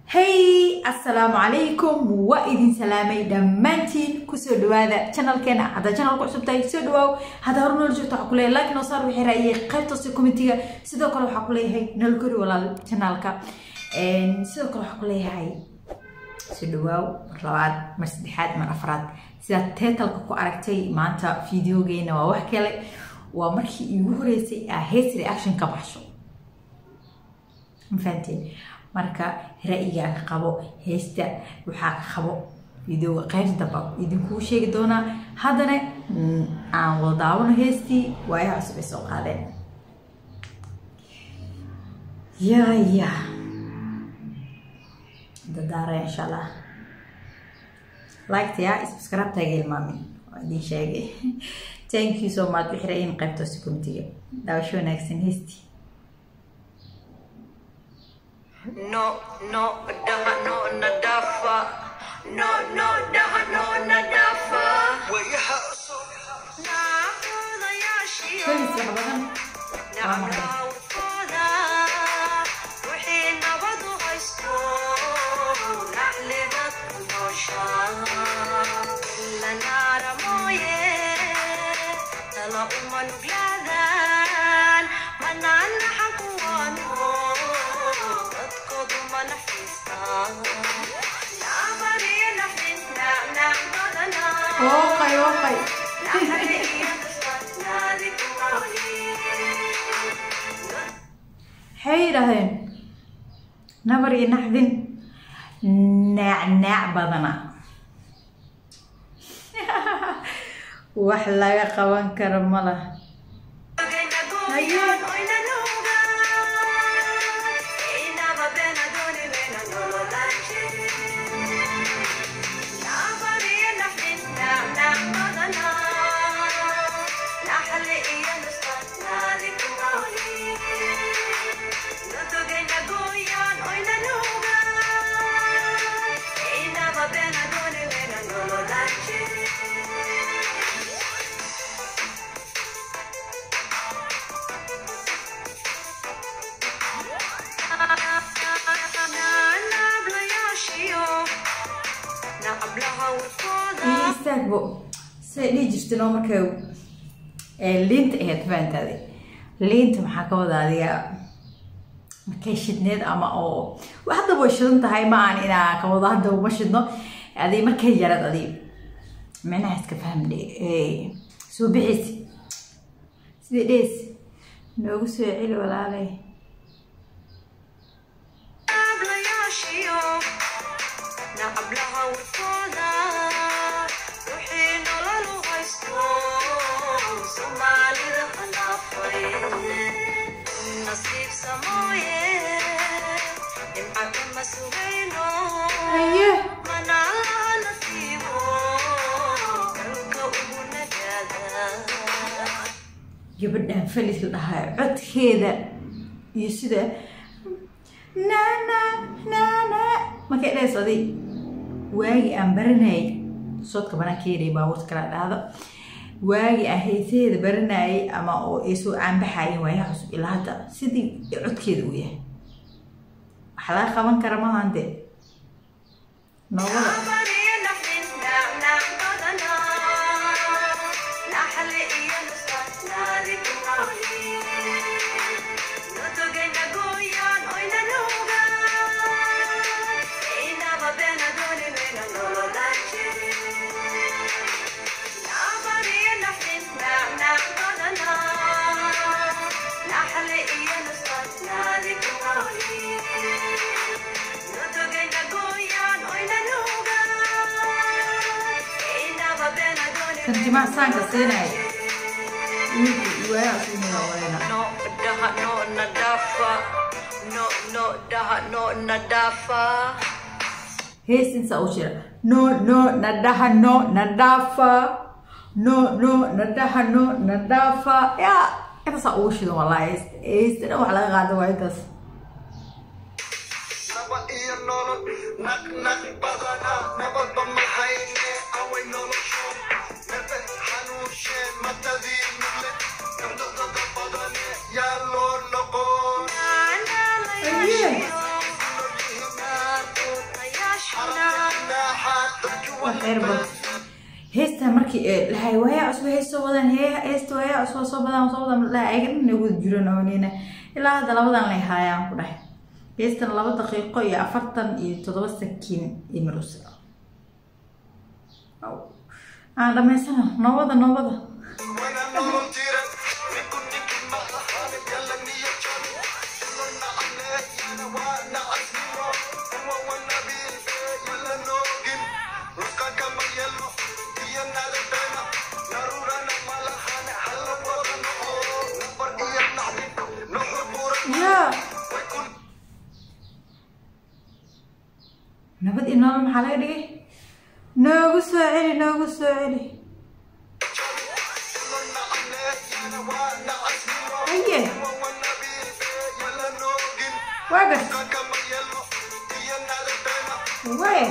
Hey, assalamu alaikum wa idin salaamay dhammaantiin ku soo dhawaada channelkeena hada channel ku cusub tahay soo dhawaw hada hor nool joogto waxa ku leeyahay like noo saar wixii raayay qaybta si commentiga sidoo kale waxa ku leeyahay nal guri walaal channelka sidoo kale waxa ku leeyahay soo dhawaw labaad mar saddexaad mar afraad sida title-ka ku aragtay maanta videogeena waa wax kale waa markii iigu horeysay hate reaction ka baxsho mafahanteen marka ra'yiga qabo heesta waxa ka qabo video qaybta daba idinku sheegi doona hadana aan wada daawano heestii way cusub soo qaadeen ya dadaara insha Allah like ya subscribe tageel mami idin sheegay thank you so much wixii qaybta si commentiga daawasho wanaagsan heestii No, nadafa. No, nadafa. Okay. Hey rahen nabari nahdin nacnac badana wax laga qaban karo malaha استاغبو سيدي جفتنو markay liint ahayd faantaday liint maxaa ka wada adiga markay shidneed ama oo waxda way shidan tahay ma aan ina ka wada hadda uma shidno adii markay yarad adii macnaha iska fahmday soo bixis sidii dhees noogu soo celi walaalay gabadhan falis la dhahay codkeeda iyo sida na markay dheesadi waagi aan baranay soodka banaankeeday baabuurta kala dhahdo waagi aan heeseeda baranay ama oo ay soo aanbaxayeen waayaha cusub ilaa hadda sidii codkeeda u yahay waxa laga qaban kara ma hande noolada kan jimaac saanka siinay waa No, nadafa. heesin sa ushira no nadaha no nadafa ya ita sa ushida wallahi heesina wax laga qaado waa intaas xeerba heesta markii lahay waya cusub heesto wadan heesta waya cusub soo badan la aygan nagu jiran oonina ilaa hada labadan la hayaan ku dhahay heestan 2 daqiiqo iyo 47 sakiin imirus aan dhameysana nabada nabad inoo maxaa laga dhigay noogu soo celi aye waaga way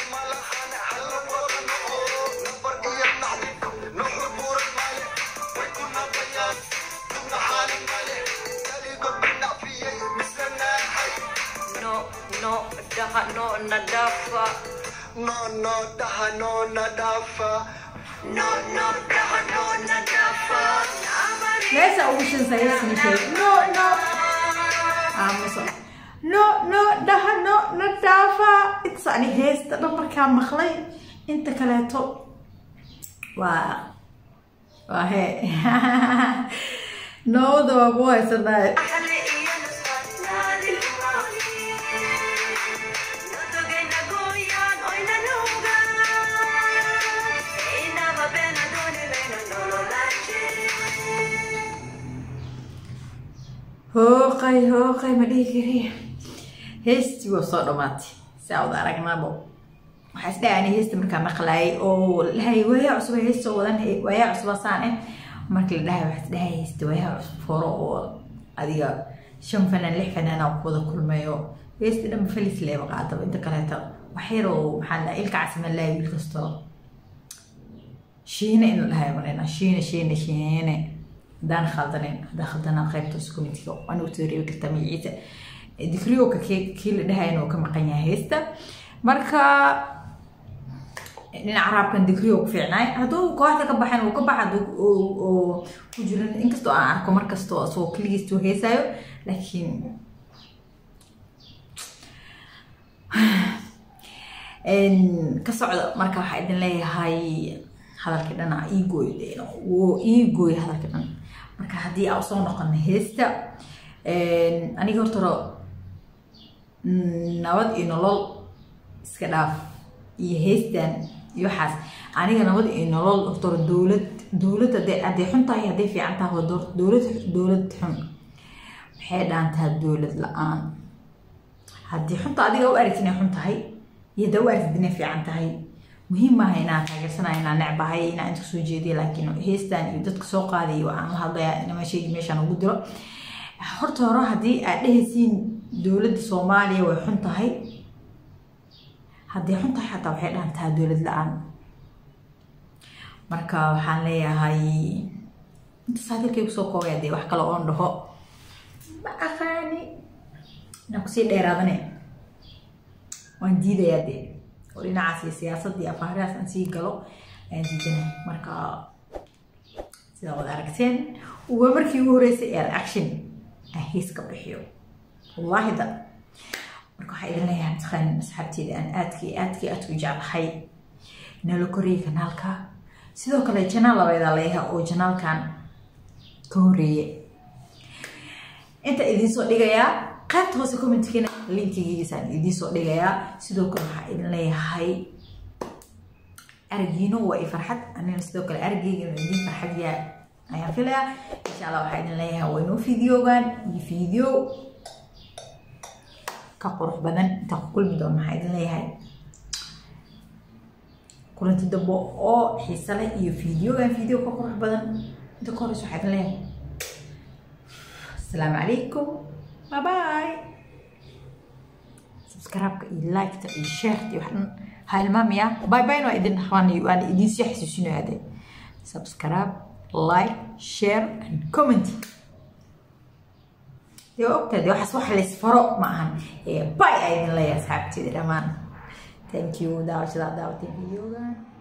no nadafa no daha no nadafa no daha no nadafa ليس أوشن سيسمي شيء no أمسا no ده no ندافع إتصاني هيست نمبر كان مخلي أنت كلاتو وهي no ده أبوه يسرد هوقي ما ديكري هيستي وصدماتي ساود aragnaabo waxa isdhaani heesta marka maqlay oo lahay waya cusub heesto wadan waya cusub saan markii la dhahay waxa isdhahay heesta waya cusub foro oo adiga 5 fanaan 6 fanaan oo wada kulmayo heesta dhan falis leeyo qaado inta kale ta waxiro maxaa la ilka casma la wiil kasto shiina in la hayo marina shiina دان خالدين خالدنا قيبتو سكوميتيو أنا وتوري كتاميعيته دكريو كيل ده إنه كم قنيا هيستا مركا نعرف كان دكريو فعنا هذا قاعد كبحنا وكبح وجرن إنك استو أعرف كمركز استو أصو كليستو هيسايو لكن إن كسر مركا واحد ليه هاي هذا كده أنا إيجوي هذا كده marka hadii aan soo noqon heesta aniga horta nabad iyo nolol iska dhaaf iyo heestan iyo xaas aniga nabad iyo nolol horta dawladda hadii xun tahay hadii fiican tahay dawlad xun waxay dhaantaa dawlad la'aan hadii xunta adiga u aragtay inay xun tahay iyo dawaartid inay fiican tahay muhiim ma hayna taageersanaa inaan necbahay inaan inta soo jeediyo laakiin heestan iyo dadka soo qaaday waxaan la hadlayaa inama sheegi meeshan ugu diro horta hore hadii aad dhehaysiin dawladda Soomaaliya way xun tahay hadii xun tahay xataa waxay dhaantaa dawlad la'aan marka waxaan leeyahay inta saadilkay soo koobayay wax kale oo dhaho ma aqaani naqsi dheeraadane waan diidayaa ولناعس سياسة دي أفهرس أنسي قلو أنزيدنا مركا سيدا وضع ركتين ومركي وريسي أكشن أهيس كبحيو والله ده مركا حيدنا لها متخان مسحبتي لأن آتكي أتوجع بحي نالو كوري كانالكا سيدو كلا جنال بيضا ليها أو جنال كان كوري انت إذن سوء لغايا قابت هوسي كومنتكينا linkigiisaan idin soo dhigayaa sidoo kale waxa idin leeyahay aragino waa farxad anina sidoo kale aragayga idin farxad yaa ayaan filayaa insha Allah waxa idin leeyahay waa inoo video ka qurux badan inta ku kulmi doon waxa idin leeyahay kulanti dabo oo xiiso leh iyo video ka qurux badan inta ka horeyso waxa idin leeyahay assalaamu calaykum bye subscribe like share هاي المامية باي باي وإذن خواني وأنا إدين سيحسي شنو هذا subscribe like share and comment دي وقتها دي وحس واحد ليس فرق معهم باي أيضا لا يا صاحبتي دي الأمان thank you daawashada daawatay videogan